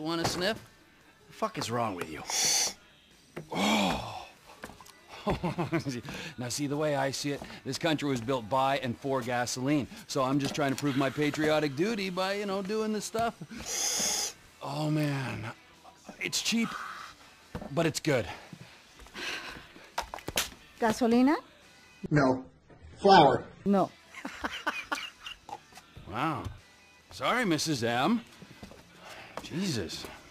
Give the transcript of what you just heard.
want to sniff? The fuck is wrong with you? Oh. Now see, the way I see it, this country was built by and for gasoline. So I'm just trying to prove my patriotic duty by, you know, doing this stuff. Oh man, it's cheap, but it's good. Gasolina? No. Flour. No. Wow. Sorry, Mrs. M. Jesus.